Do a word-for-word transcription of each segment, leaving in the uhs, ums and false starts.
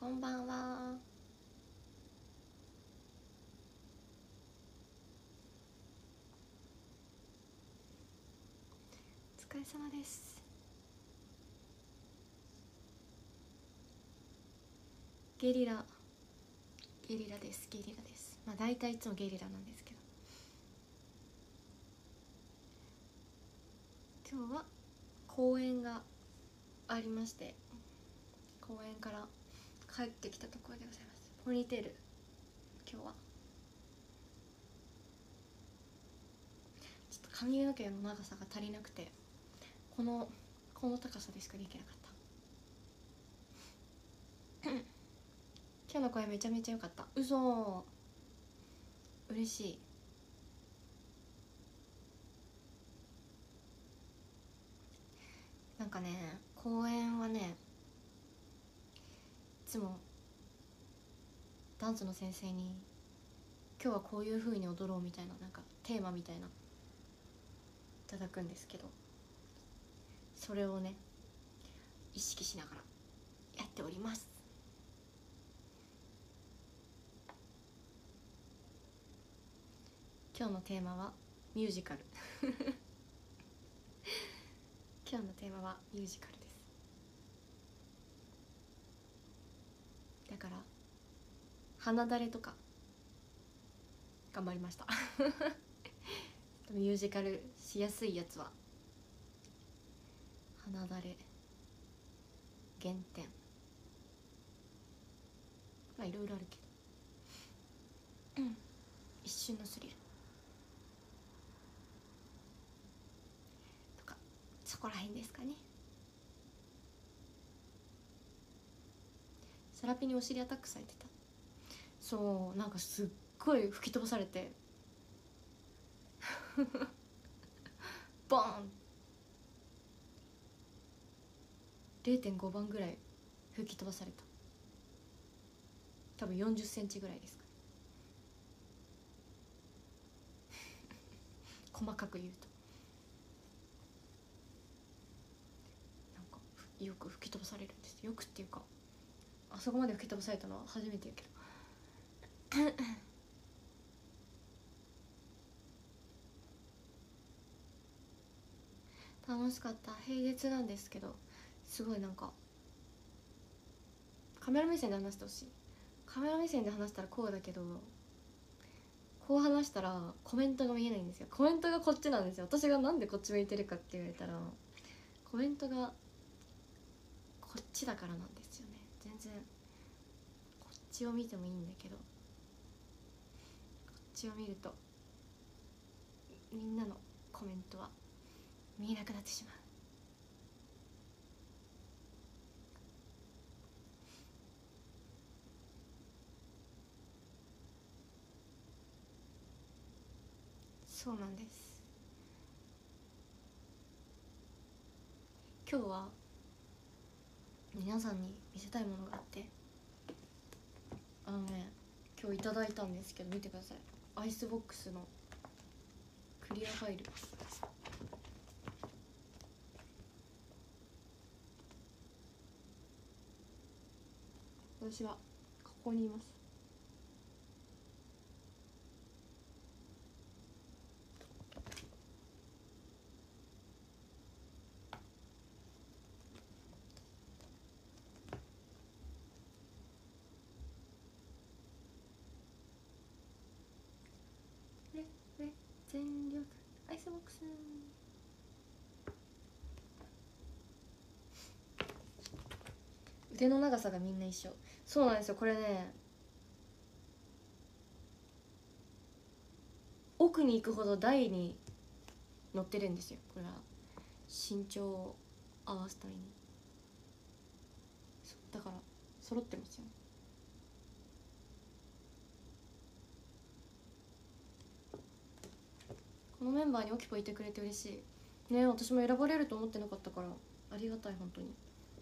こんばんは。お疲れ様です。ゲリラゲリラですゲリラです。まあ大体いつもゲリラなんですけど、今日は公演がありまして、公園から帰ってきたところでございます。ポニーテール、今日はちょっと髪の毛の長さが足りなくて、このこの高さでしかできなかった今日の声めちゃめちゃ良かった。嘘、嬉しい。なんかね、公演はね、いつもダンスの先生に今日はこういう風に踊ろうみたいな、なんかテーマみたいないただくんですけど、それをね意識しながらやっております。今日のテーマはミュージカル今日のテーマはミュージカルです。だから鼻だれとか頑張りましたミュージカルしやすいやつは鼻だれ、減点、まあいろいろあるけど、うん、一瞬のスリルとか、そこら辺ですかね。セラピにお尻アタックされてた。そう、なんかすっごい吹き飛ばされてボーン れいてんご 番ぐらい吹き飛ばされた。多分よんじゅっセンチぐらいですかね細かく言うと。なんかよく吹き飛ばされるんです。よくっていうか、あそこまで吹き飛ばされたのは初めてやけど楽しかった。平日なんですけど、すごいなんかカメラ目線で話してほしい。カメラ目線で話したらこうだけど、こう話したらコメントが見えないんですよ。コメントがこっちなんですよ。私がなんでこっち向いてるかって言われたら、コメントがこっちだからなんですよね。全然こっちを見てもいいんだけど、こっちを見るとみんなのコメントは見えなくなってしまう。そうなんです。今日は皆さんに見せたいものがあって、あのね、今日いただいたんですけど、見てください。アイスボックスのクリアファイル。私はここにいます。これこれ全力アイスボックス。腕の長さがみんな一緒。そうなんですよ。これね、奥に行くほど台に乗ってるんですよ。これは身長を合わすために、だから揃ってますよね。このメンバーにオキポいてくれて嬉しいね。私も選ばれると思ってなかったからありがたい、本当に。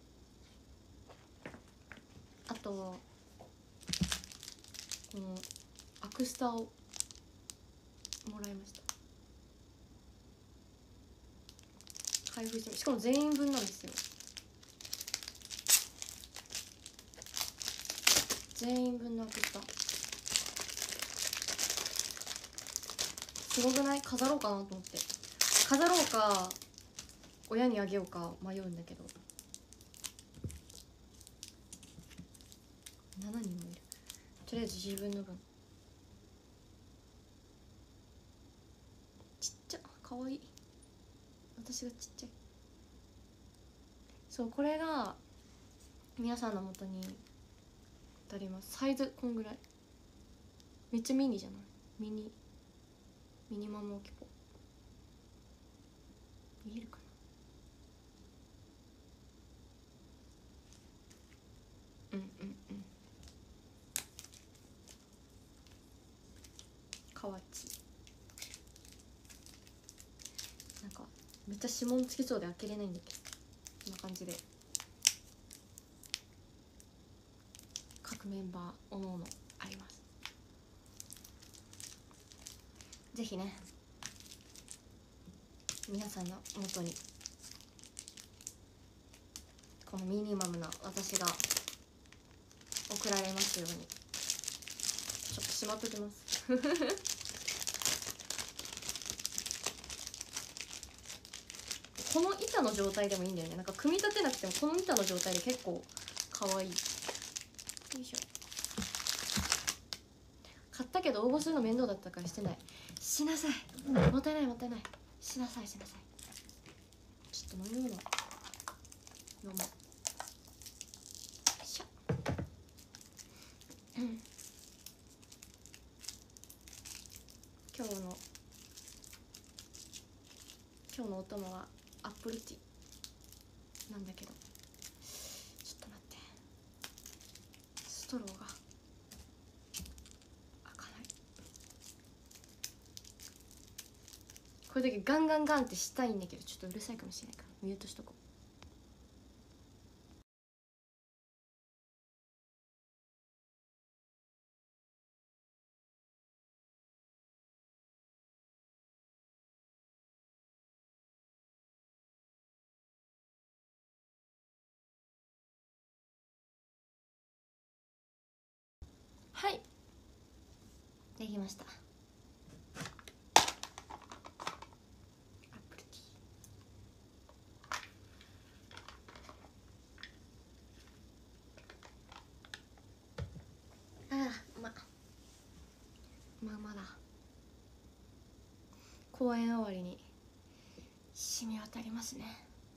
あとこのアクスタをもらいました。開封して、しかも全員分なんですよ。 全員分なくした。すごくない？飾ろうかなと思って。飾ろうか親にあげようか迷うんだけど、しちにんもいる。とりあえず自分の分。ちっちゃ、かわいい。私がちっちゃい。そう、これが皆さんの元に当たります。サイズこんぐらい、めっちゃミニじゃない？ミニミニマムオキポ。見えるかな？うんうんうん。かわちい。なんかめっちゃ指紋つきそうで開けれないんだけど、こんな感じで各メンバーおのおのあります。ぜひね、皆さんの元にこのミニマムな私が送られますように。ちょっとしまっときますこの板の状態でもいいんだよね。なんか組み立てなくてもこの板の状態で結構かわいい。よいしょ。買ったけど応募するの面倒だったからしてない。しなさい、もったいないもったいない。しなさいしなさい。ちょっと飲み物飲もう。しゃ、うん、今日の今日のお供はアップルティーなんだけど、ちょっと待って、ストローが開かない。これだけガンガンガンってしたいんだけど、ちょっとうるさいかもしれないからミュートしとこう。はい、できました。アップルティー。ああ、ままあまだ公演終わりに染み渡りますね。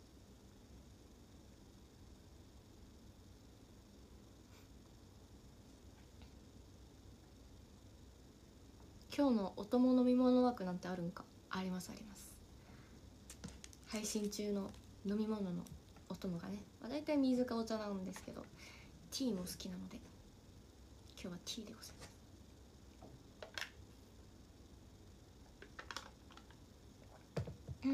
今日のお供飲み物枠なんてあるんか？ありますあります。配信中の飲み物のお供がね、まあ、大体水かお茶なんですけど、ティーも好きなので今日はティーでございます。うん、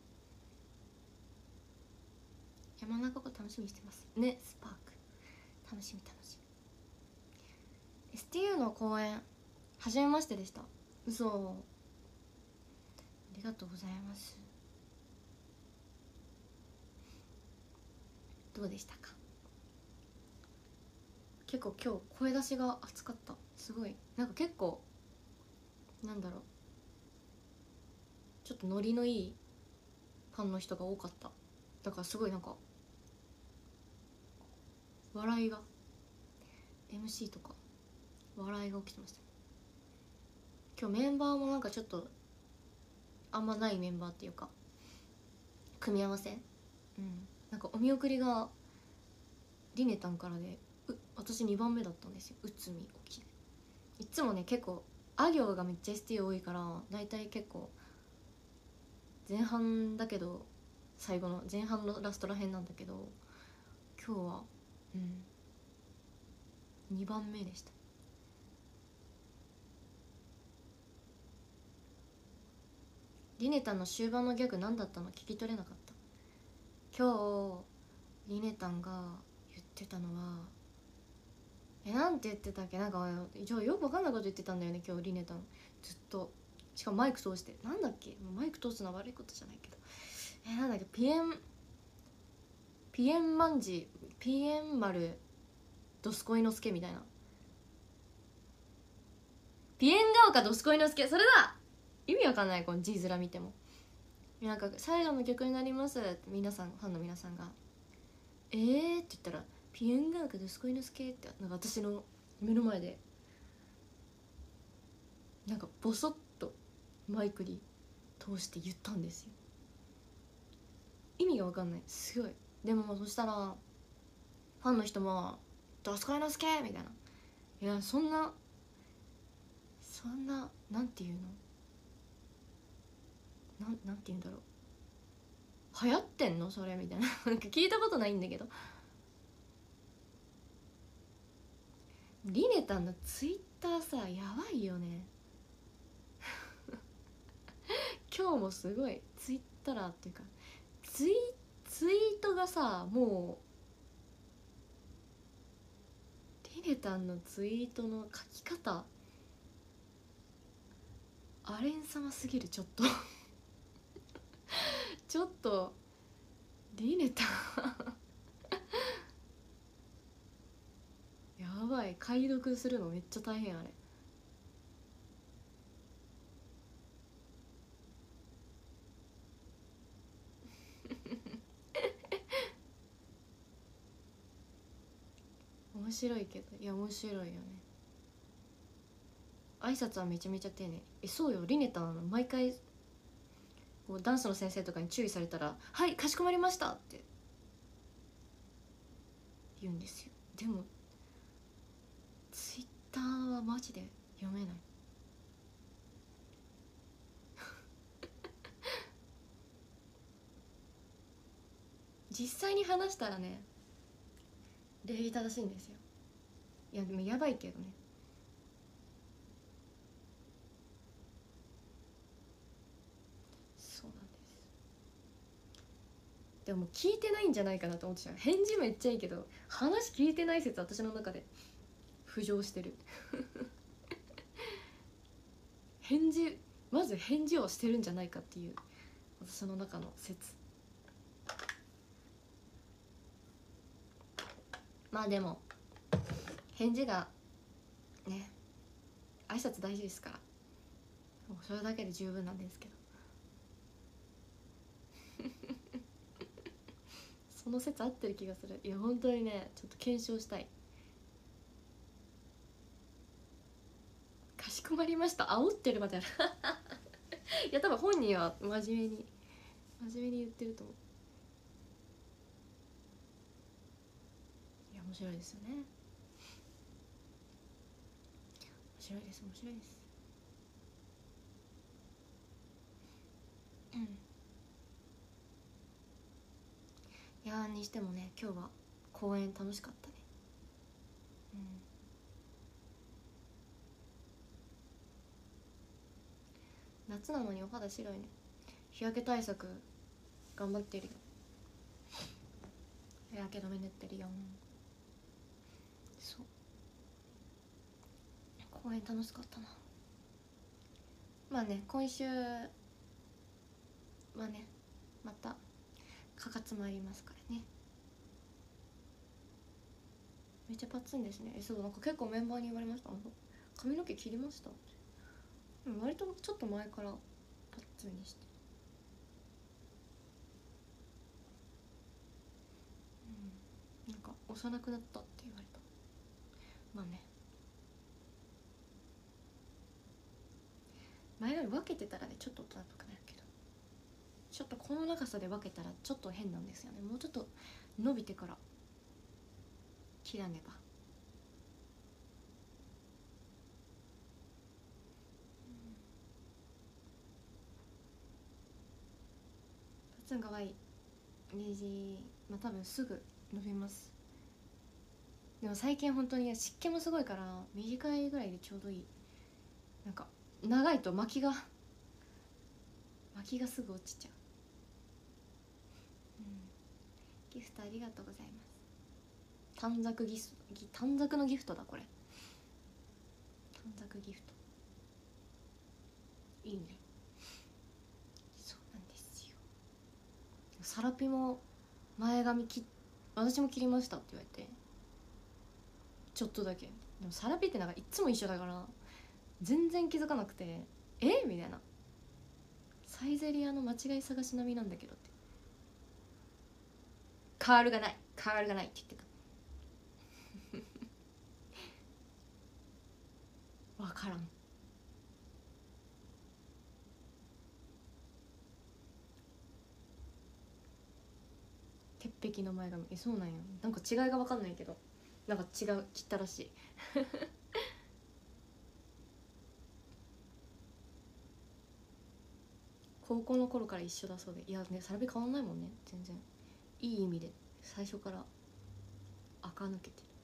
山中湖楽しみにしてますね。スパーク楽しみ楽しみ。 エスティーユー の公演初めましてでした。嘘、ありがとうございます。どうでしたか？結構今日声出しが熱かった。すごいなんか結構なんだろう、ちょっとノリのいいファンの人が多かった。だからすごいなんか笑いが エムシー とか笑いが起きてました。今日メンバーもなんかちょっとあんまないメンバーっていうか組み合わせ、うん、なんかお見送りがリネタンからで、う私にばんめだったんですよ。内海沖でいつもね結構あ行がめっちゃ エスティー 多いから、だいたい結構前半だけど最後の前半のラストらへんなんだけど、今日はうんにばんめでした。リネタンの終盤のギャグ何だったの聞き取れなかった。今日リネタンが言ってたのはえなんて言ってたっけ？なんか一応よく分かんないこと言ってたんだよね今日リネタンずっと。しかもマイク通して、なんだっけ、マイク通すのは悪いことじゃないけど、えなんだっけ、ピエンピエンマンジピエン丸ドスコイノスケみたいなピエンガオかどすこいのすけ、それだ。意味わかんない、この字面見ても。なんか最後の曲になりますって皆さん、ファンの皆さんがえーって言ったら、ピエンガオかどすこいのすけってなんか私の目の前でなんかボソッとマイクに通して言ったんですよ。意味がわかんない、すごい。でもそしたらファンの人も「どすこいのすけ!」みたいな。いや、そんなそんななんていうの、なんなんて言うんだろう、流行ってんのそれみたいななんか聞いたことないんだけど。リネタンのツイッターさ、やばいよね今日もすごいツイッターっていうかツイツイートがさ、もうリネタンのツイートの書き方アレン様すぎる。ちょっとちょっとリネタンやばい、解読するのめっちゃ大変。あれ面白いけど、いや面白いよね。挨拶はめちゃめちゃ丁寧。え、そうよ、リネタン毎回こうダンスの先生とかに注意されたら「はい、かしこまりました」って言うんですよ。でもツイッターはマジで読めない実際に話したらね、礼儀正しいんですよ。いやでもやばいけどね。そうなんです。でも聞いてないんじゃないかなと思ってた。返事めっちゃいいけど話聞いてない説私の中で浮上してる返事、まず返事をしてるんじゃないかっていう私の中の説。まあでも返事がね、挨拶大事ですから、もうそれだけで十分なんですけどその説合ってる気がする。いや本当にね、ちょっと検証したい。かしこまりました、煽ってるまであるいや多分本人は真面目に真面目に言ってると思う。いや面白いですよね。面白いです、面白いです。うん。いやにしてもね、今日は公演楽しかったね。うん、夏なのにお肌白いね。日焼け対策頑張ってるよ。日焼け止め塗ってるよ。そう、公演楽しかったな。まあね、今週はねまたかかつもありますからね。めっちゃパッツンですね。え、そう、なんか結構メンバーに言われました。髪の毛切りましたって。割とちょっと前からパッツンにして、うん、なんか幼くなったって言われた。まあね、前より分けてたらねちょっと大人っぽくなるけど、ちょっとこの長さで分けたらちょっと変なんですよね。もうちょっと伸びてから切らねば。パッツンかわいい。レイジー、まあ多分すぐ伸びます。でも最近本当に湿気もすごいから短いぐらいでちょうどいい。なんか長いと巻きが巻きがすぐ落ちちゃう。うん、ギフトありがとうございます。短冊ギス短冊のギフトだこれ。短冊ギフトいいね。そうなんですよ。サラピも前髪切っ私も切りましたって言われて、ちょっとだけ。でもサラピってなんかいっつも一緒だから全然気づかなくて、えみたいな、サイゼリヤの間違い探し並みなんだけどって、カールがないカールがないって言ってた。わからん。鉄壁の前髪、えそうなんや、なんか違いが分かんないけど、なんか違う、切ったらしい高校の頃から一緒だそうで、いやね、サラビ変わんないもんね全然、いい意味で最初から垢抜けてる。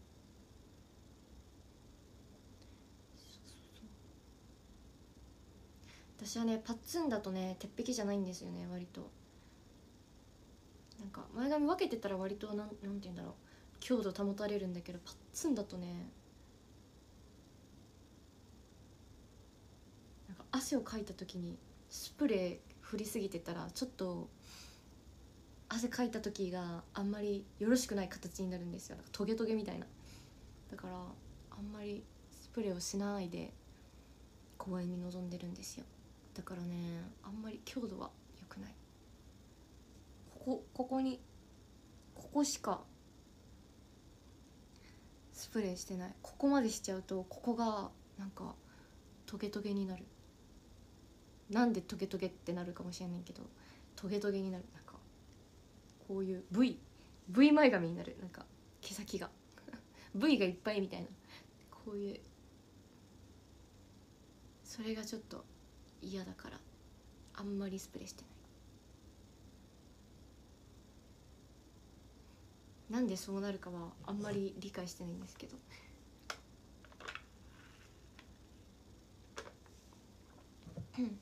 私はねパッツンだとね鉄壁じゃないんですよね割と。なんか前髪分けてたら割となんなんて言うんだろう、強度保たれるんだけど、パッツンだとね、なんか汗をかいた時にスプレー振りすぎてたらちょっと汗かいた時があんまりよろしくない形になるんですよ。なんかトゲトゲみたいな。だからあんまりスプレーをしないで公演に臨んでるんですよ。だからねあんまり強度は良くない。ここここにここしかスプレーしてない。ここまでしちゃうとここがなんかトゲトゲになる。なんでトゲトゲってなるかもしれないけど、トゲトゲになる。なんかこういう V V 前髪になる。なんか毛先がV がいっぱいみたいな、こういう、それがちょっと嫌だからあんまりスプレーしてない。なんでそうなるかはあんまり理解してないんですけど、うん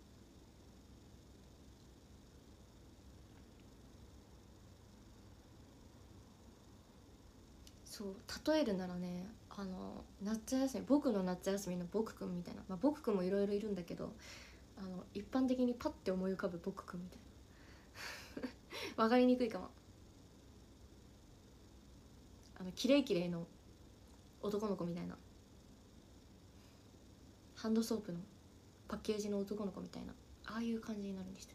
そう例えるならね、あの夏休み、僕の夏休みの僕くんみたいな、まあ、僕くんもいろいろいるんだけど、あの一般的にパッて思い浮かぶ僕くんみたいな分かりにくいかも。あのキレイキレイの男の子みたいな、ハンドソープのパッケージの男の子みたいな、ああいう感じになるんでした。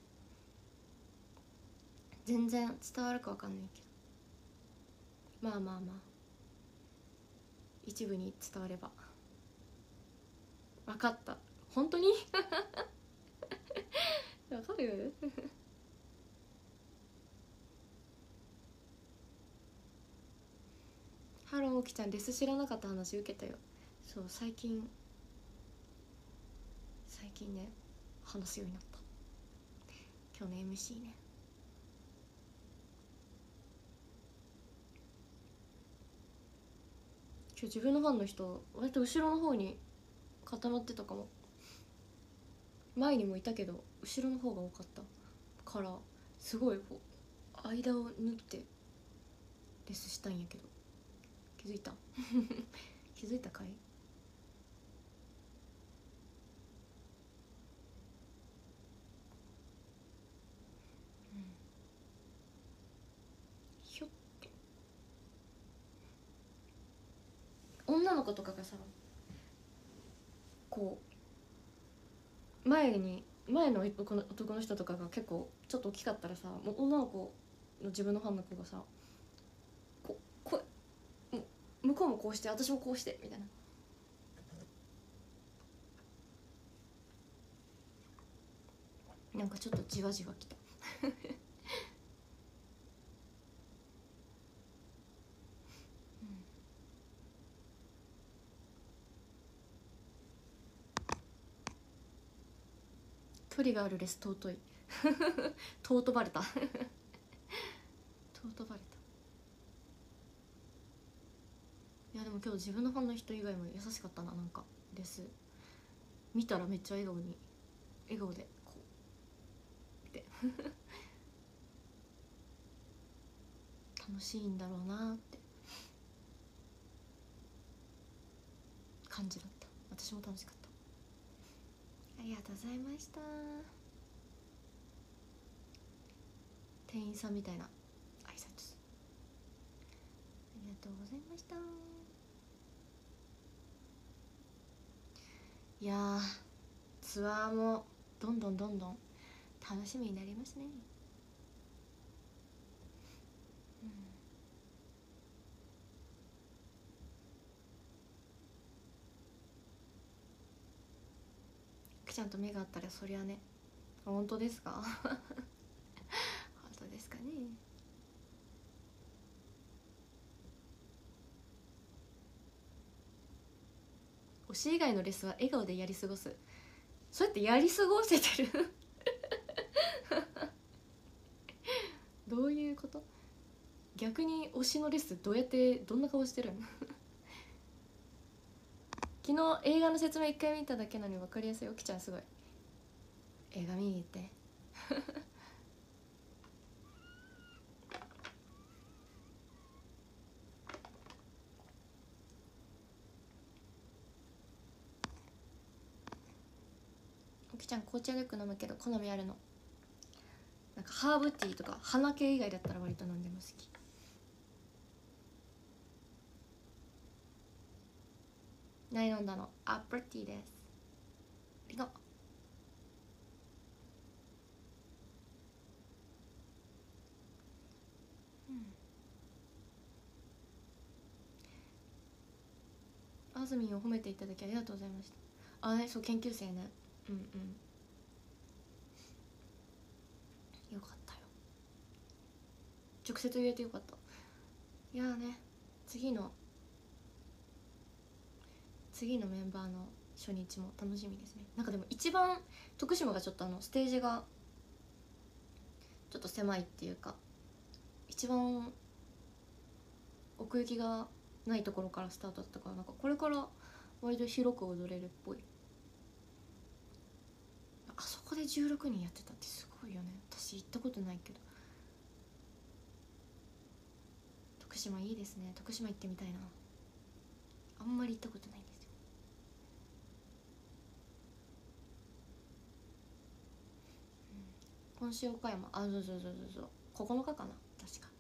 全然伝わるか分かんないけど、まあまあまあ一部に伝われば。分かった、本当に分かるハローきちゃん、レス知らなかった話受けたよ。そう最近最近ね話すようになった。今日の エムシー ね、今日自分のファンの人割と後ろの方に固まってたかも。前にもいたけど後ろの方が多かったからすごいこう間を縫ってレスしたんやけど、気づいた気づいたかい。ひょっと女の子とかがさ、こう前に前の男の男の人とかが結構ちょっと大きかったらさ、もう女の子の自分のファンの子がさ、ここもう向こうもこうして私もこうしてみたいな、なんかちょっとじわじわきた距離があるレス尊い尊ばれた尊ばれた。いやでも今日自分のファンの人以外も優しかったな。なんかレス見たらめっちゃ笑顔に笑顔でこうって楽しいんだろうなって感じだった。私も楽しかった。ありがとうございました。店員さんみたいな挨拶ありがとうございました。 いやー、ツアーもどんどんどんどん楽しみになりますね。うん、くちゃんと目があったらそりゃね。本当ですか？本当ですかね。推し以外のレッスンは笑顔でやり過ごす。そうやってやり過ごせてる？どういうこと？逆に推しのレッスンどうやってどんな顔してるの？昨日映画の説明一回見ただけなのに分かりやすい。おきちゃんすごい。映画見に行って。おきちゃん紅茶よく飲むけど好みあるの？なんかハーブティーとか花系以外だったら割と何でも好き。何飲んだの？アップルティーです。ありがとう。あずみんを褒めていただきありがとうございました。あね、そう研究生ね。うんうん、よかったよ。直接言えてよかった。いやーね、次の次のメンバーの初日も楽しみですね。なんかでも一番徳島がちょっとあのステージがちょっと狭いっていうか、一番奥行きがないところからスタートだったから、なんかこれから割と広く踊れるっぽい。あそこでじゅうろくにんやってたってすごいよね。私行ったことないけど。徳島いいですね。徳島行ってみたいな。あんまり行ったことないんですよ。今週岡山、あ、そうそうそうそうそう、ここのかかな確か。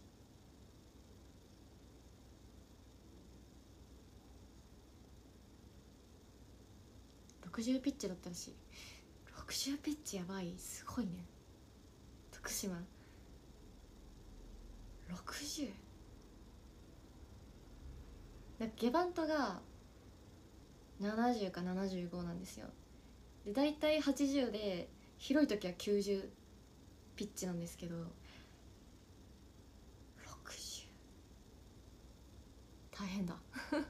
ろくじゅうピッチだったらしい。ろくじゅうピッチやばい、すごいね。徳島ろくじゅう。なんかゲバントがななじゅうかななじゅうごなんですよ。で大体はちじゅうで広い時はきゅうじゅうピッチなんですけど、ろくじゅう大変だ。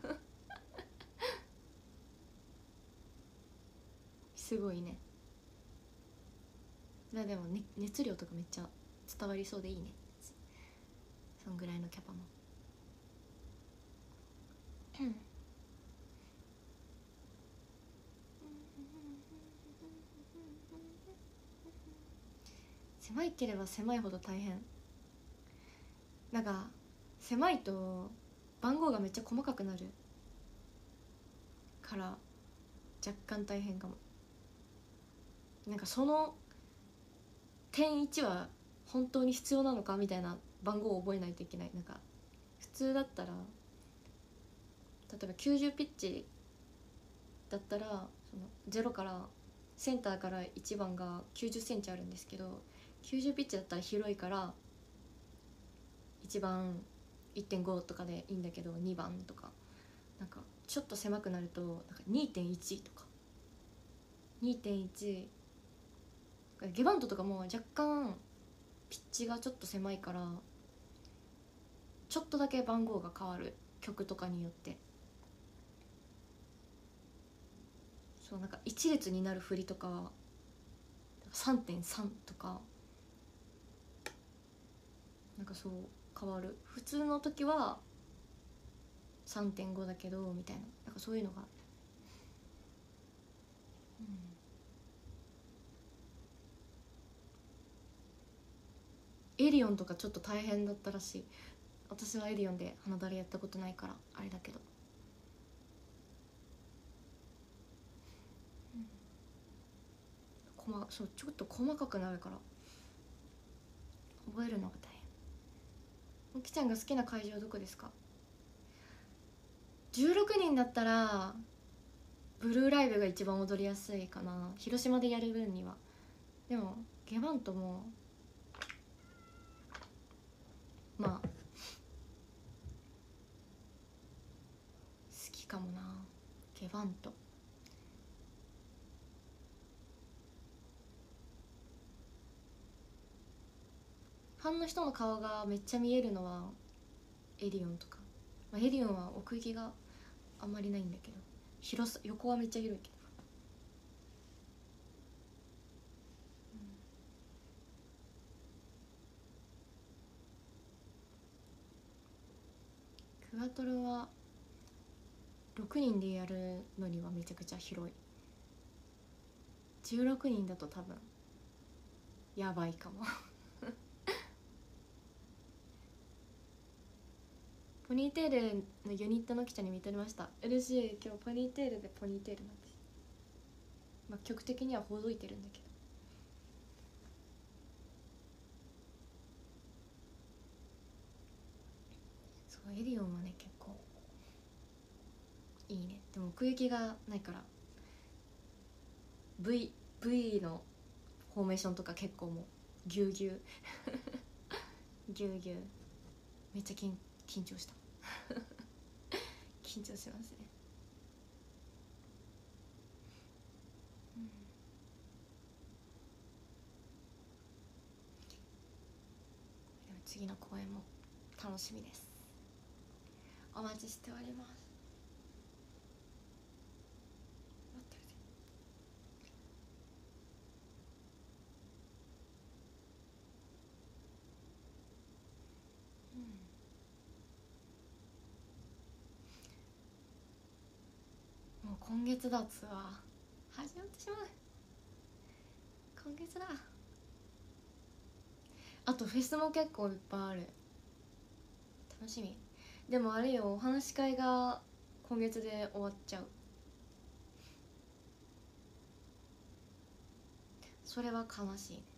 すごいね。だでも、ね、熱量とかめっちゃ伝わりそうでいいね。そんぐらいのキャパも。狭いければ狭いほど大変。なんか狭いと番号がめっちゃ細かくなるから若干大変かも。なんかその点いちは本当に必要なのかみたいな番号を覚えないといけない。なんか普通だったら例えばきゅうじゅうピッチだったらそのゼロからセンターからいちばんがきゅうじゅっセンチあるんですけど、きゅうじゅうピッチだったら広いからいちばん いってんご とかでいいんだけど、にばんとかなんかちょっと狭くなるとなんか にてんいち とか にてんいち、ゲバントとかも若干ピッチがちょっと狭いからちょっとだけ番号が変わる、曲とかによって。そうなんか一列になる振りとか さんてんさん とかなんかそう変わる。普通の時は さんてんご だけどみたいな、なんかそういうのがある。うん、エリオンとかちょっと大変だったらしい。私はエリオンで花だれやったことないからあれだけど、うん、細そうちょっと細かくなるから覚えるのが大変。おきちゃんが好きな会場どこですか？じゅうろくにんだったらブルーライブが一番踊りやすいかな、広島でやる分には。でもゲバントもまあ好きかもな。ゲバントファンの人の顔がめっちゃ見えるのはエリオンとか、まあ、エリオンは奥行きがあんまりないんだけど、広さ横はめっちゃ広いけど、クワトロはろくにんでやるのにはめちゃくちゃ広い。じゅうろくにんだと多分やばいかもポニーテールのユニットの記者に見とりました。嬉しい。今日ポニーテールでポニーテールなんです。まあ曲的にはほどいてるんだけど、そうエリオンはね結構いいね。でも奥行きがないから V, V のフォーメーションとか結構もうぎゅうぎゅうぎゅうぎゅうめっちゃ緊緊張した緊張しますね、うん、でも次の公演も楽しみです。お待ちしております。待ってるぜ。うん、もう今月だ。ツアー始まってしまう。今月だ。あとフェスも結構いっぱいある。楽しみ。でもあれよ、お話し会が今月で終わっちゃう。それは悲しいね。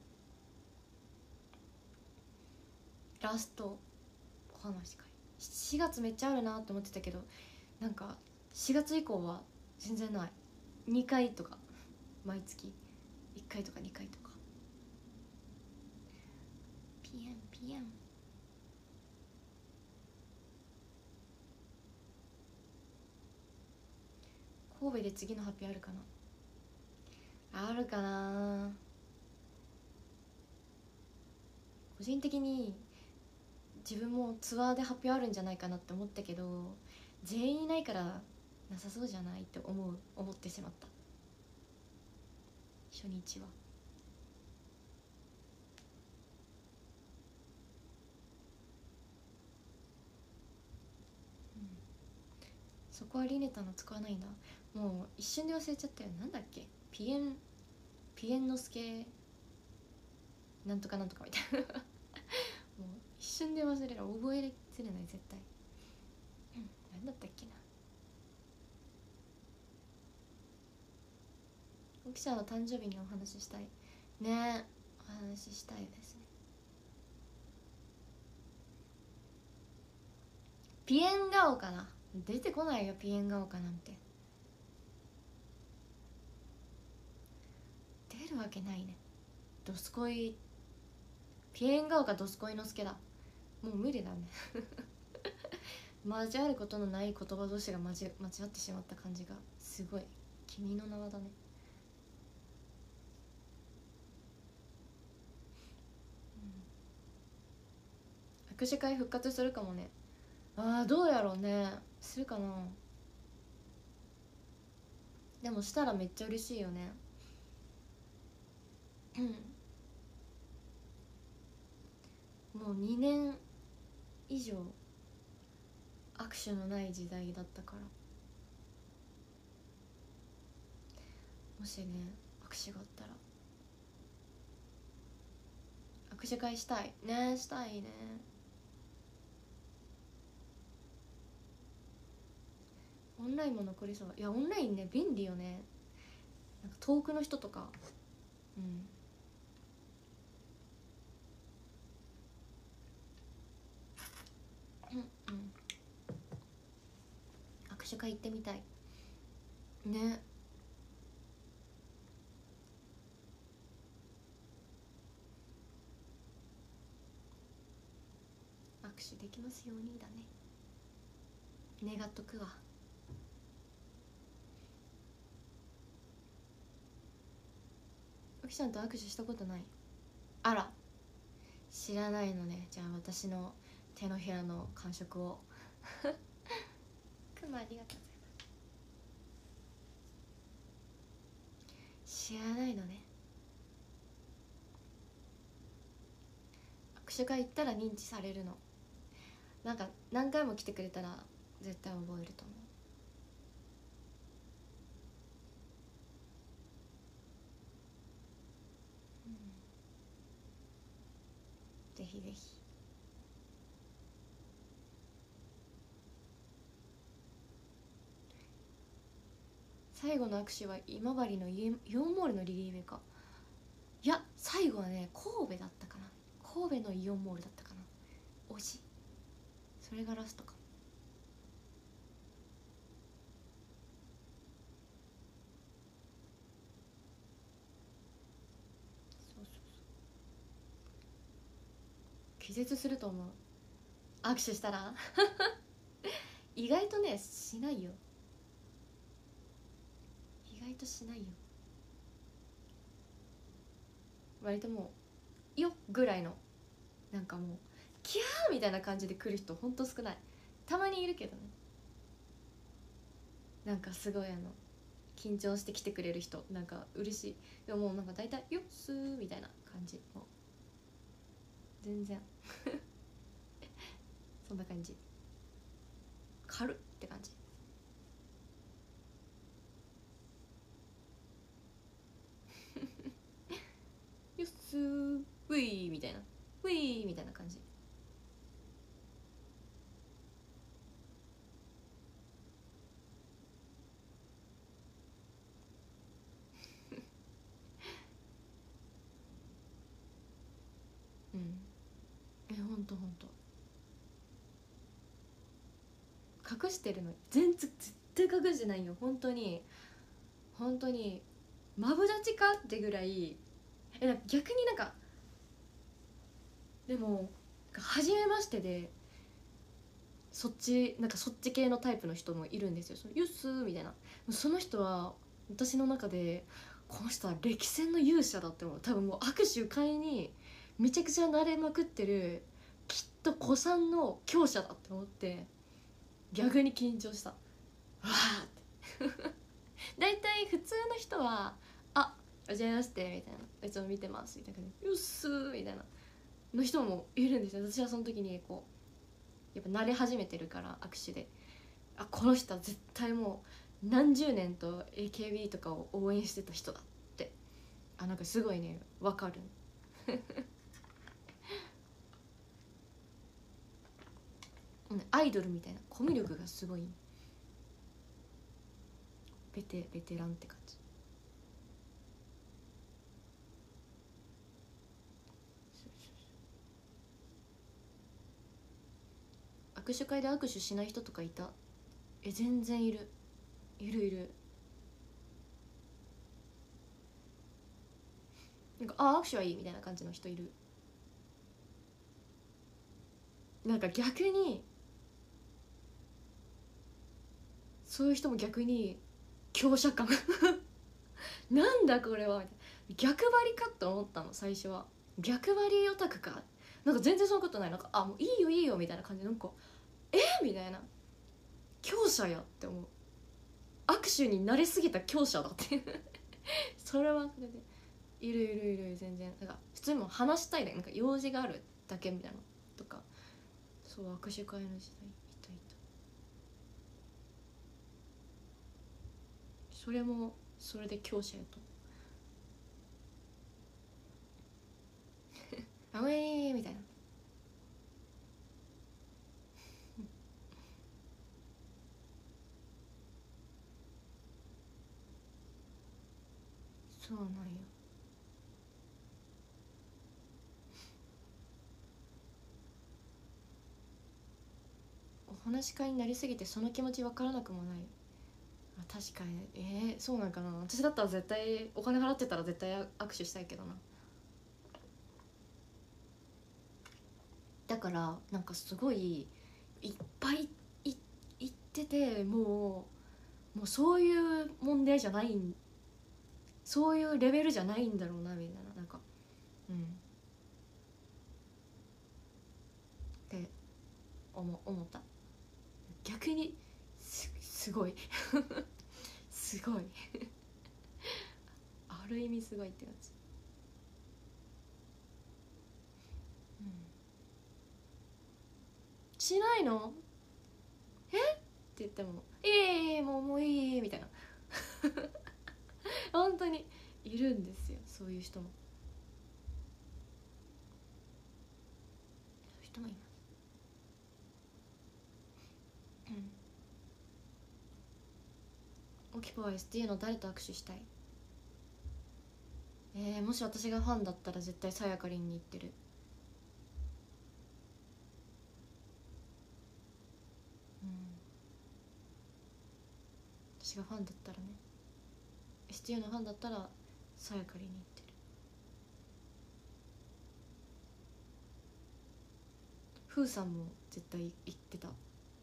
ラストお話し会しがつめっちゃあるなって思ってたけど、なんかしがつ以降は全然ない。にかいとか、毎月いっかいとかにかいとか。ピエンピエン。神戸で次の発表あるかな。あるかな。個人的に自分もツアーで発表あるんじゃないかなって思ったけど、全員いないからなさそうじゃないって思う思ってしまった。初日はそこはリネタの使わないんだ。もう一瞬で忘れちゃったよ。なんだっけ、ピエンピエンの助なんとかなんとかみたいなもう一瞬で忘れる。覚えれつれない絶対、うん、なんだったっけな。記者の誕生日にお話ししたいね。お話ししたいですね。ピエン顔かな。出てこないよピエン顔かなんて。出るわけないね。ドスコイピエン顔かドスコイの助だ。もう無理だね交わることのない言葉同士が間違間違ってしまった感じがすごい。君の名はだね。握手会復活するかもね。あーどうやろうね。するかな。でもしたらめっちゃ嬉しいよね。もうにねん以上握手のない時代だったから、もしね握手があったら握手会したいね。したいね。オンラインも残りそう。いやオンラインね便利よね。なんか遠くの人とか、うんうんうん、握手会行ってみたいね。 握手できますようにだね。願っとくわ。あきちゃんと握手したことない？あら、知らないのね。じゃあ私の手のひらの感触をくまありがとうございます。知らないのね。握手会行ったら認知されるの。なんか何回も来てくれたら絶対覚えると思う、うん、ぜひぜひ。最後の握手は今治のイオンモールのリリーベか。いや最後はね神戸だったかな。神戸のイオンモールだったかな。惜しい。それがラストかも。そうそうそう。気絶すると思う、握手したら意外とねしないよ。意外としないよ。割ともうよっぐらいの、なんかもうキャーみたいな感じで来る人ほんと少ない。たまにいるけどね。なんかすごいあの緊張して来てくれる人、なんか嬉しい。でももうなんか大体よっすーみたいな感じ。もう全然そんな感じ。軽っって感じ。よっすーウィーみたいな、ウィーみたいな感じ。うん、えほんとほんと隠してるの。全然絶対隠してないよ。本当に本当にマブダチかってぐらい。えなんか逆になんかでも初めましてでそっちなんかそっち系のタイプの人もいるんですよ。そのユッスーみたいな。その人は私の中でこの人は歴戦の勇者だって思う。多分もう握手会にめちゃくちゃ慣れまくってるきっと古参の強者だって思って逆に緊張した。わーって大体普通の人は「あはじめまして」みたいな「いつも見てます」みたいな感じで「うっすー」みたいなの人もいるんですよ。私はその時にこうやっぱ慣れ始めてるから握手で、あこの人は絶対もう何十年と エーケービー とかを応援してた人だって、あなんかすごいね分かるアイドルみたいなコミュ力がすごい。ベテベテランって感じ。握手会で握手しない人とかいた？え全然いるいるいる。なんかあ握手はいいみたいな感じの人いる。なんか逆にそういう人も逆に強者感なんだこれはみたいな。逆張りかと思ったの最初は。逆張りオタクか。なんか全然そんなことない。なんかあもういいよいいよみたいな感じで、なんかえみたいな、強者やって思う。握手に慣れすぎた強者だってそれはそれでいるいるいる。全然なんか普通にも話したいだけ、なんか用事があるだけみたいなとか。そう握手会の時代いたいた。それもそれで強者やとあウェーみたいなそうなんよ。お話し会になりすぎてその気持ち分からなくもない。あ確かに。えー、そうなんかな。私だったら絶対お金払ってたら絶対握手したいけどな。 だからなんかすごいいっぱいい言ってて、もうもうそういう問題じゃないん、そういうレベルじゃないんだろうなみたいな、なんかうんって思思った。逆にすすごいすごいある意味すごいって感じ。うん、しないのえって言っても「いえいえもうもういい」みたいな本当にいるんですよ、そういう人も、そういう人もいます。うん、オキパは エスティー の誰と握手したい？えー、もし私がファンだったら絶対さやかりんに行ってる。うん、私がファンだったらね、 エスティー のファンだったらさやかりんに行ってる。フーさんも絶対行ってた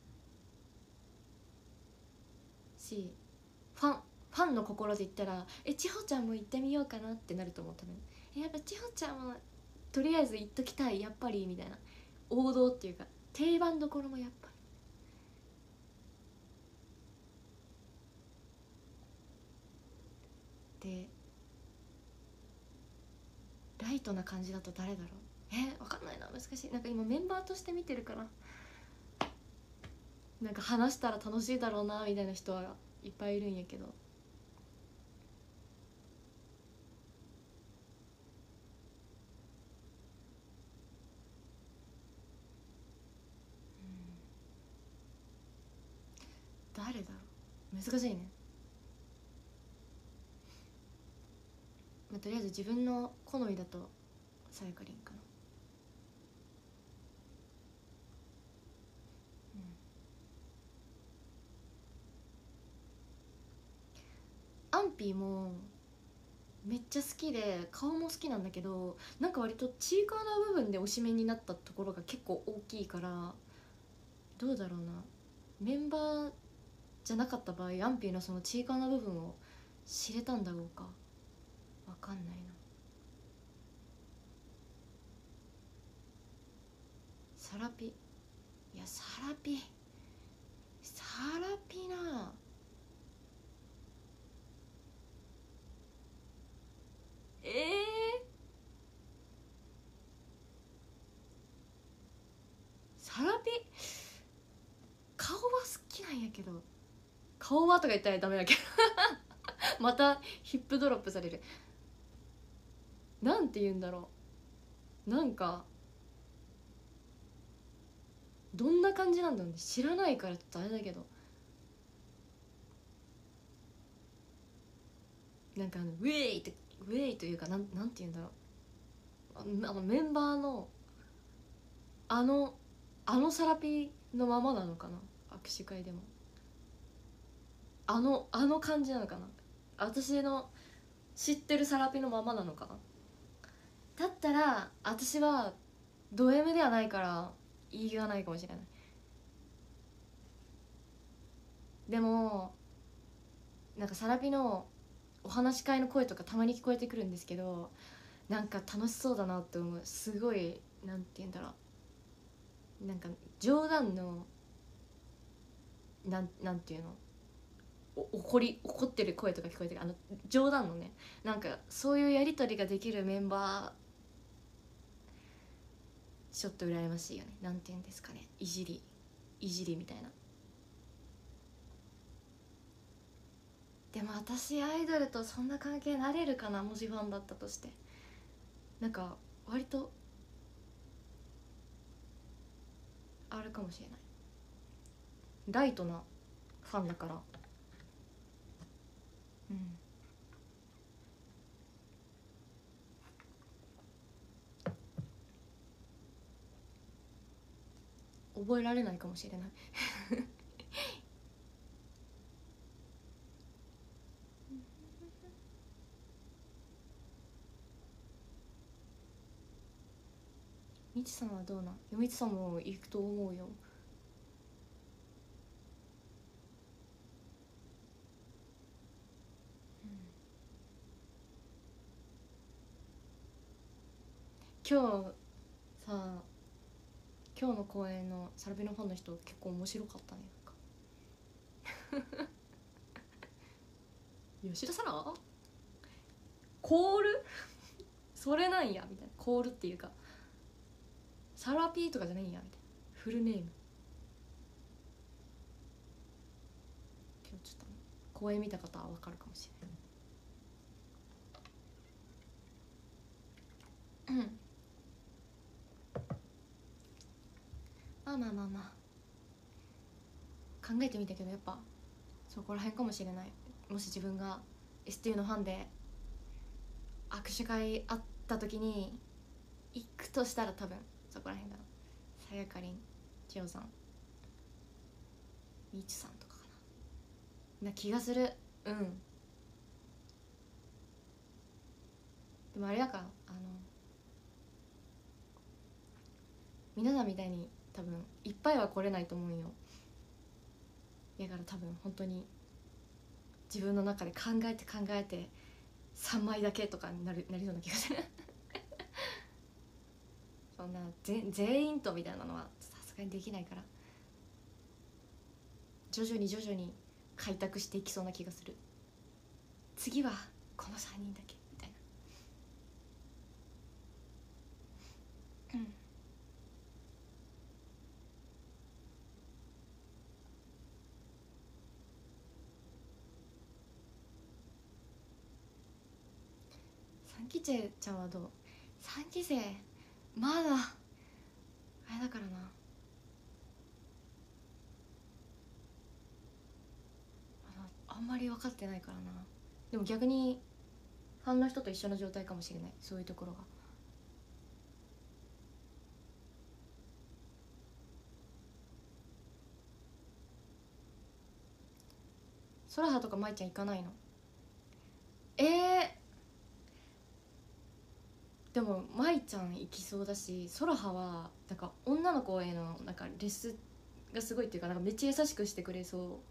し、ファンファンの心で言ったら「え千穂ちゃんも行ってみようかな」ってなると思う多分。えやっぱ千穂ちゃんはとりあえず行っときたいやっぱりみたいな、王道っていうか定番どころもやっぱりで、ライトな感じだと誰だろう。え分かんないな、難しい。なんか今メンバーとして見てるからなんか話したら楽しいだろうなみたいな人はいっぱいいるんやけど、誰だろう、難しいね。まあ、とりあえず自分の好みだとさやかりんかな。うん、アンピーもめっちゃ好きで顔も好きなんだけど、なんか割とチーカーな部分で推しメンになったところが結構大きいから、どうだろうな、メンバーじゃなかった場合アンピーのそのチーカーな部分を知れたんだろうか、わかんないな。サラピ、いやサラピサラピな、えー、サラピ顔は好きなんやけど、顔はとか言ったらダメだけどまたヒップドロップされる。なんて言うんだろう、なんかどんな感じなんだろうね、知らないからちょっとあれだけど、なんかあのウェイってウェイというか、なんなんて言うんだろう、あのメンバーのあのあのサラピのままなのかな、握手会でもあのあの感じなのかな、私の知ってるサラピのままなのかな。だったら私はド M ではないから言いようがないかもしれない。でもなんかサラピのお話し会の声とかたまに聞こえてくるんですけど、なんか楽しそうだなって思う。すごいなんて言うんだろう、なんか冗談のなんなんていうの、お怒り怒ってる声とか聞こえてくる、あの冗談のね、なんかそういうやり取りができるメンバーちょっと羨ましいよね。なんて言うんですかね、いじりいじりみたいな。でも私アイドルとそんな関係なれるかな、もしファンだったとして。なんか割とあるかもしれない、ライトなファンだから。うん、覚えられないかもしれないみちさんはどうなん？みちさんも行くと思うよ。今日さ、今日の公演のサラビのファンの人結構面白かったね。なんか吉田沙羅コールそれなんやみたいな、コールっていうかサラピーとかじゃないんやみたいな、フルネーム。今日ちょっと公演見た方は分かるかもしれない。うん、まあまあまあまあ考えてみたけど、やっぱそこら辺かもしれない。もし自分が エスティー のファンで握手会あった時に行くとしたら多分そこら辺だな。さやかりん、千代さん、みちさんとかかなな気がする。うん。でもあれだから、あの皆さんみたいに多分いっぱいは来れないと思うよ。だから多分本当に自分の中で考えて考えてさんまいだけとかになるなりそうな気がするそんなぜ全員とみたいなのはさすがにできないから、徐々に徐々に開拓していきそうな気がする。次はこのさんにんだけみたいな。うん。さんき生ちゃんはどう？ さん 期生まだあれだからな、まだあんまり分かってないからな。でも逆にファンの人と一緒の状態かもしれない、そういうところが。ソラハとか舞ちゃん行かないの？えー、でも舞ちゃん行きそうだし、ソラハはなんか女の子へのなんかレスがすごいっていうか、なんかめっちゃ優しくしてくれそう。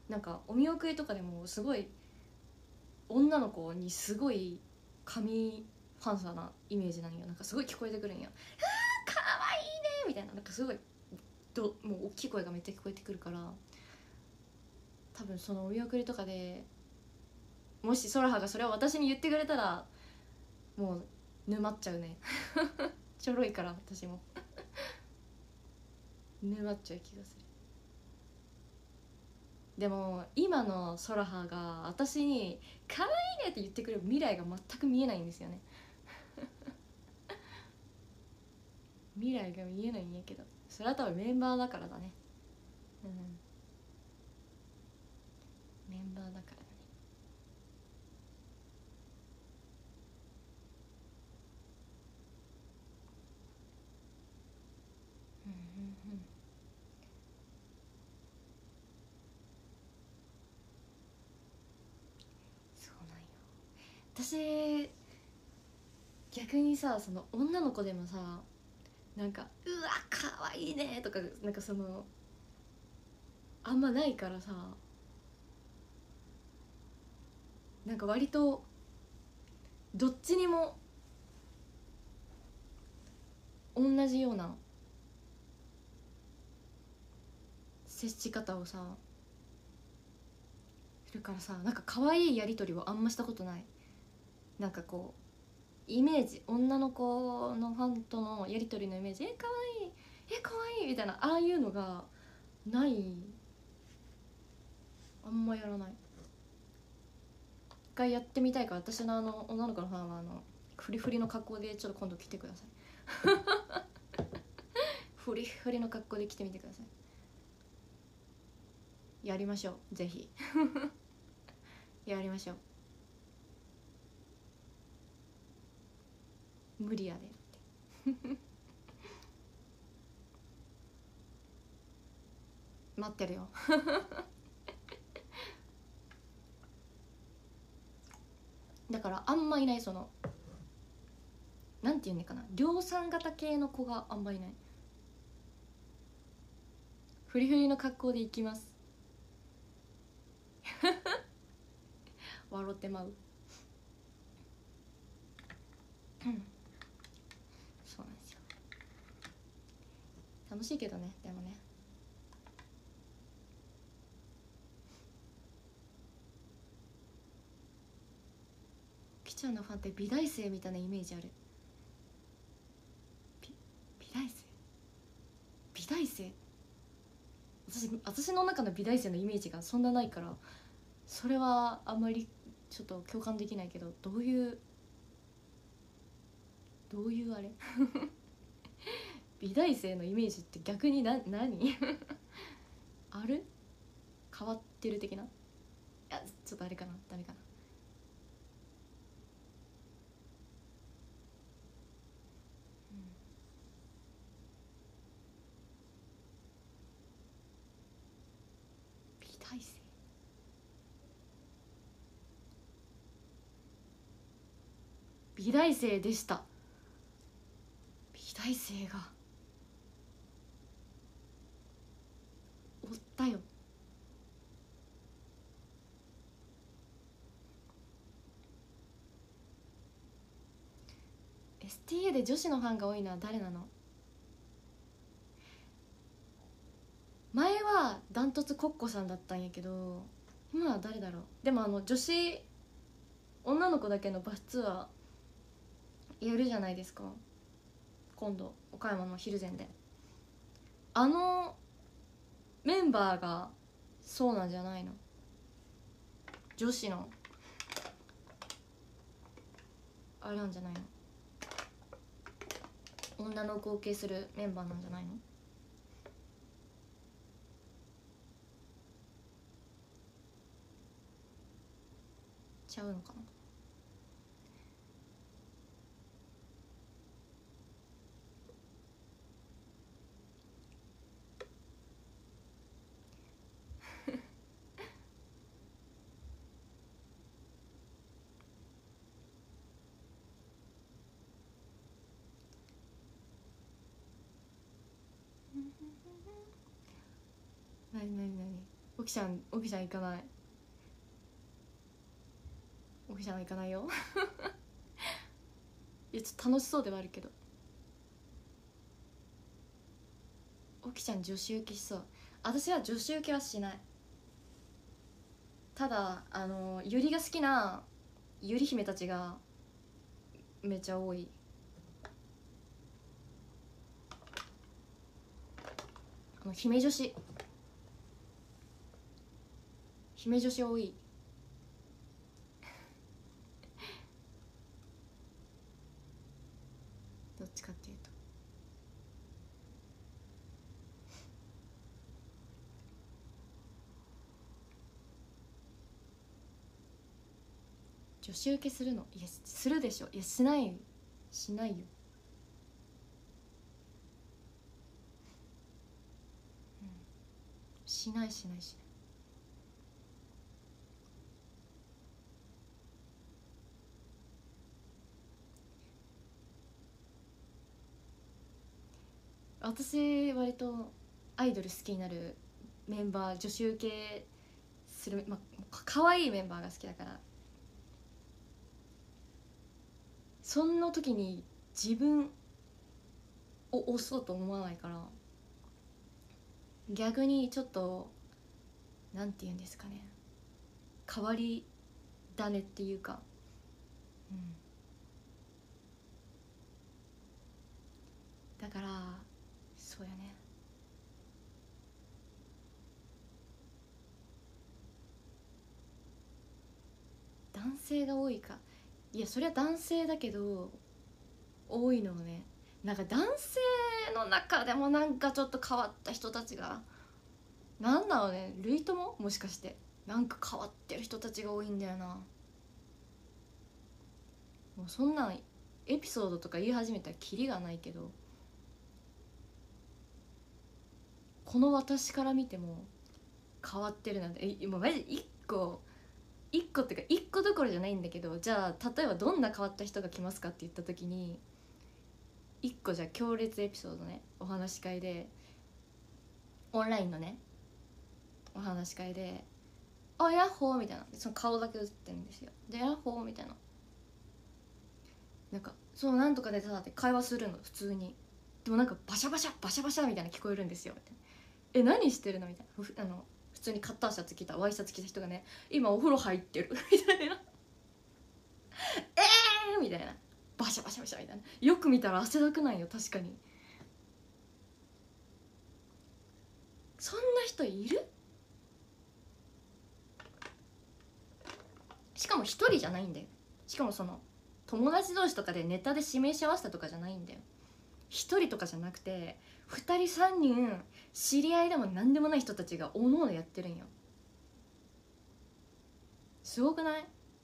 なんかお見送りとかでもすごい女の子にすごい神ファンサーなイメージなんよ。なんかすごい聞こえてくるんよ。あーかわいいねみたいな、なんかすごいどもう大きい声がめっちゃ聞こえてくるから、多分そのお見送りとかでもしソラハがそれを私に言ってくれたらもう沼っちゃうねちょろいから私も沼っちゃう気がする。でも今のソラハが私に「可愛いね」って言ってくれる未来が全く見えないんですよね未来が見えないんやけど、それは多分メンバーだからだね。うん、メンバーだからだね。うんうんうん。そうなんよ。私逆にさ、その女の子でもさ、なんか「うわ可愛いね」とかなんかそのあんまないからさ、なんか割とどっちにも同じような接し方をさするからさ、なんか可愛いやり取りをあんましたことない。なんかこうイメージ、女の子のファンとのやり取りのイメージ、え可愛いえ可愛いみたいな、ああいうのがない。あんまやらない。一回やってみたいから、私のあの女の子のファンはあのフリフリの格好でちょっと今度来てくださいフリフリの格好で来てみてください。やりましょう、ぜひやりましょう。無理やで待ってるよだからあんまいない、そのなんていうのかな、量産型系の子があんまりいない。フリフリの格好で行きます笑ってまうそうなんですよ。楽しいけどね。でもね、きちゃんのファンって美大生みたいなイメージある。美美大生美大生私私の中の美大生のイメージがそんなないから、それはあんまりちょっと共感できないけど、どういうどういうあれ美大生のイメージって逆にな何ある変わってる的な。いやちょっとあれかな、ダメかな。美大生美大生でした。美大生がおったよ。エスティーエー で女子のファンが多いのは誰なの？前はダントツコッコさんだったんやけど、今は誰だろう。でもあの女子女の子だけのバスツアーやるじゃないですか、今度岡山の蒜山で。あのメンバーがそうなんじゃないの？女子のあれなんじゃないの？女の合計するメンバーなんじゃないの？ちゃうのかな。なになになに、おきちゃんおきちゃん行かない。おきちゃんは行かないよいやちょっと楽しそうではあるけど。おきちゃん女子受けしそう。私は女子受けはしない。ただあのゆりが好きなゆり姫たちがめっちゃ多い。あの姫女子姫女子多いどっちかっていうと。女子受けするの？いやするでしょ。いやしないしないよ、うん、しないしないしない。私割とアイドル好きになるメンバー、女子受けする、まあ、かわいいメンバーが好きだから、そんな時に自分を押そうと思わないから、逆にちょっとなんて言うんですかね、変わり種っていうか、うん、だからそうやね。男性が多いか、いやそりゃ男性だけど多いのね。なんか男性の中でもなんかちょっと変わった人たちが、なんなのね、類友もしかして、なんか変わってる人たちが多いんだよな。もうそんなんエピソードとか言い始めたらキリがないけど、この私から見ても変わってるなんて、えもうマジ一個一個っていうか一個どころじゃないんだけど、じゃあ例えばどんな変わった人が来ますかって言った時に、 いっこじゃ強烈エピソードね、お話し会で、オンラインのねお話し会で「あヤッホー」みたいな、その顔だけ映ってるんですよ。で「ヤッホー」みたいな、なんか「そうなんとかでさ」って会話するの普通に。でもなんかバシャバシャバシャバシャみたいな聞こえるんですよみたいな。え何してるのみたいな。ふあの普通にカッターシャツ着たワイシャツ着た人がね「今お風呂入ってる」みたいなえーみたいな、バシャバシャバシャみたいな。よく見たら汗だくなんよ確かに。そんな人いる？しかも一人じゃないんだよ。しかもその友達同士とかでネタで指名し合わせたとかじゃないんだよ。一人とかじゃなくて二人三人知り合いでも何でもない人たちがおのおのやってるんよ。すごくない？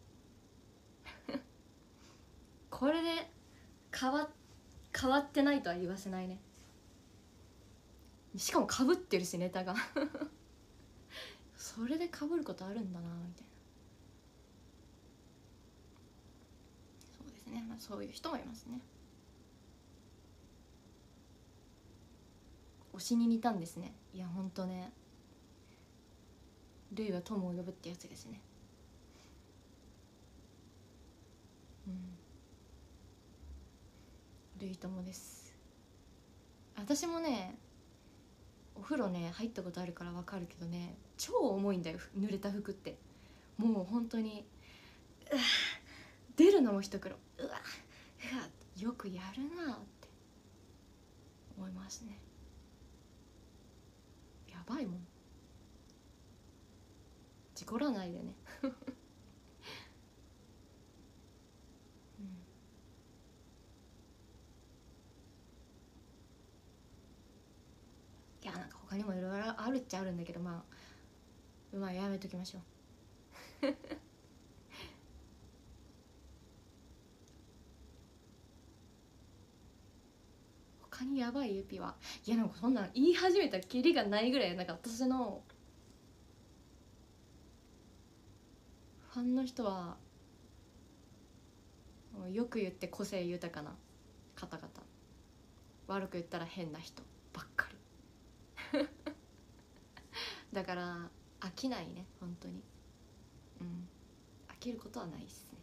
これで変わ変わってないとは言わせないね。しかもかぶってるしネタがそれでかぶることあるんだなみたいな。そうですね、まあ、そういう人もいますね。推しに似たんですね。いやほんとね、ルイは友を呼ぶってやつですね。うんルイ友です。私もねお風呂ね入ったことあるから分かるけどね、超重いんだよ濡れた服って。もう本当にうわ出るのも一苦労、うわうわよくやるなって思いますね。やばいもん、事故らないでねうん、いやなんか他にもいろいろあるっちゃあるんだけど、まあまあやめときましょう他にやばいエピは、いやなんかそんなん言い始めたらキリがないぐらい、なんか私のファンの人はよく言って個性豊かな方々、悪く言ったら変な人ばっかりだから飽きないね本当に。うん飽きることはないっすね。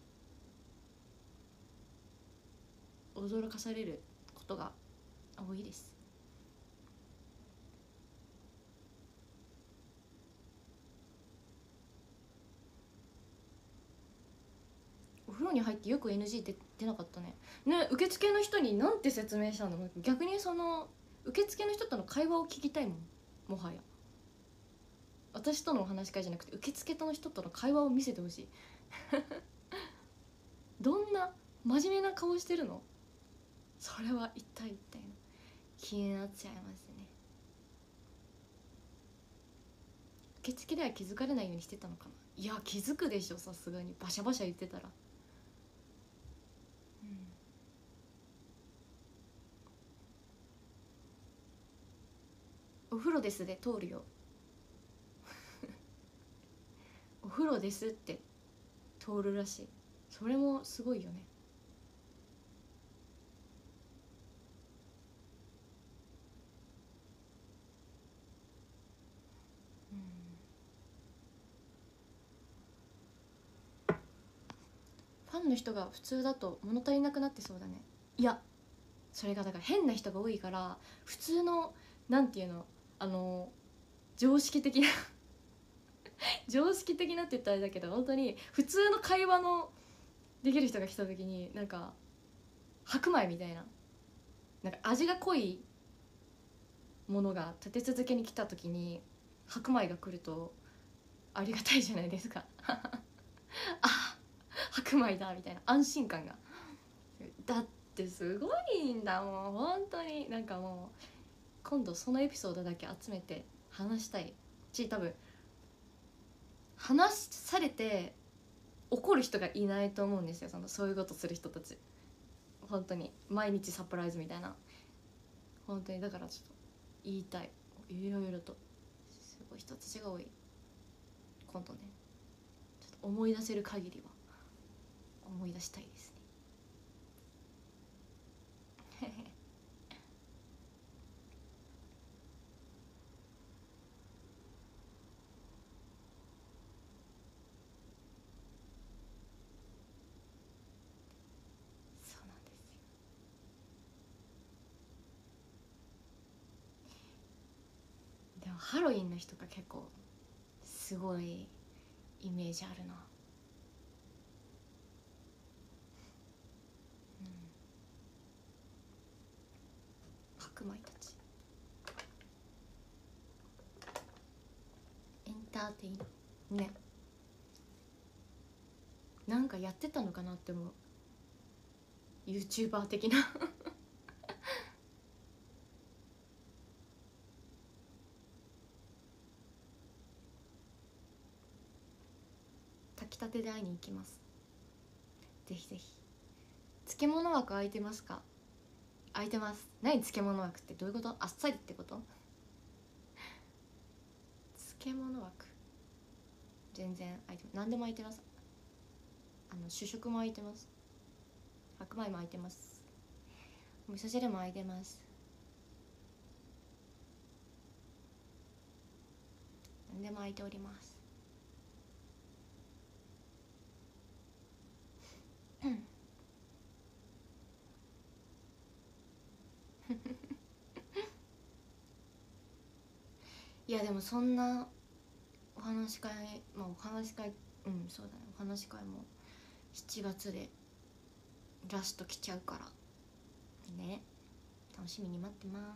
驚かされることが多いです。お風呂に入ってよく エヌジー って出なかったね。ね受付の人になんて説明したの？逆にその受付の人との会話を聞きたいもん。もはや私とのお話し会じゃなくて受付の人との会話を見せてほしいどんな真面目な顔してるの？それは一体一体の気になっちゃいますね。受付では気づかれないようにしてたのかな。いや気づくでしょさすがに、バシャバシャ言ってたら。お風呂ですで通るよお風呂ですって通るらしい。それもすごいよね。ファンの人が普通だと物足りなくなってそうだね。いやそれがだから変な人が多いから普通のなんていうの、あの常識的な常識的なって言ったらあれだけど本当に普通の会話のできる人が来た時になんか白米みたいな、なんか味が濃いものが立て続けに来た時に白米が来るとありがたいじゃないですかあ白米だみたいな安心感が。だってすごいんだもん本当に。なんかもう今度そのエピソードだけ集めて話したいし、多分話されて怒る人がいないと思うんですよ、そのそういうことする人たち。本当に毎日サプライズみたいな。本当にだからちょっと言いたい、いろいろとすごい人たちが多い。今度ねちょっと思い出せる限りは思い出したいですねハロウィンの日とか結構すごいイメージあるな。うん、白米たちエンターテインね、なんかやってたのかなって思う、 YouTuber 的な炊きたてで会いに行きます。ぜひぜひ。漬物枠空いてますか？空いてます。何漬物枠ってどういうこと？あっさりってこと？漬物枠全然空いてます。何でも空いてます。あの主食も空いてます。白米も空いてます。お味噌汁も空いてます。何でも空いておりますいやでもそんなお話し会、まあお話し会、うんそうだね、お話し会もしちがつでラスト来ちゃうからね、楽しみに待ってます。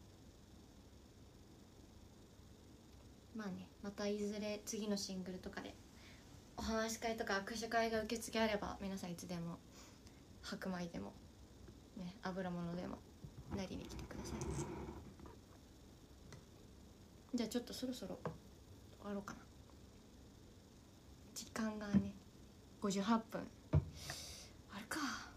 まあね、またいずれ次のシングルとかでお話し会とか握手会が受付あれば、皆さんいつでも白米でもね、油物でもなりに来てください。じゃあちょっとそろそろ終わろうかな。時間がねごじゅうはっぷんあるか。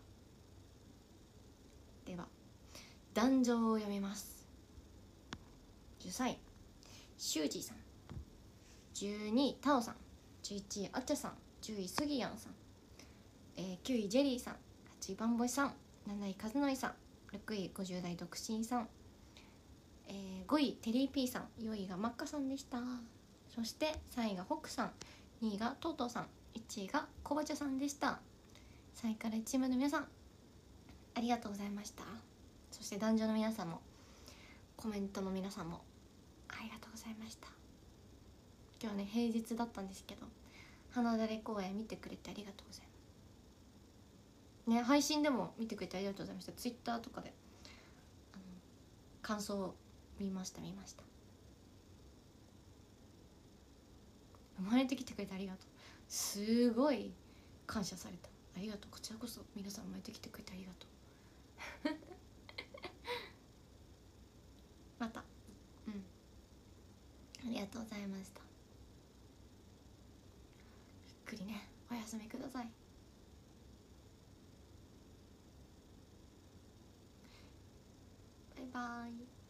では壇上を読みます。じゅうさんいシュージーさん、じゅうにいタオさん、じゅういちいあっちゃさん、じゅういスギヤンさん、えー、きゅういジェリーさん、はちいバンボイさん、なないカズノイさん、ろくいごじゅう代独身さん、えー、ごいテリーピーさん、よんいがマッカさんでした。そしてさんいがホックさん、にいがトートーさん、いちいがコバチャさんでした。さんいからいちいまで皆さんありがとうございました。そして壇上の皆さんもコメントの皆さんもありがとうございました。今日はね平日だったんですけど、花だれ公演見てくれてありがとうございますね。配信でも見てくれてありがとうございました。ツイッターとかであの感想を見ました見ました生まれてきてくれてありがとう、すごい感謝された。ありがとう、こちらこそ皆さん生まれてきてくれてありがとうまたうんありがとうございました。ゆっくりねお休みください。バイバイ。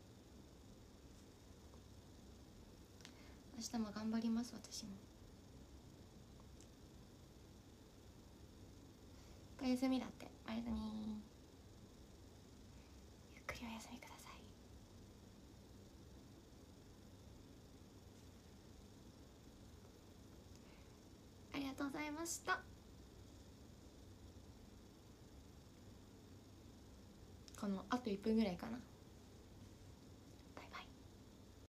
明日も頑張ります。私もお休みだって。おやすみ。ゆっくりお休みください。ありがとうございました。このあといっぷんぐらいかな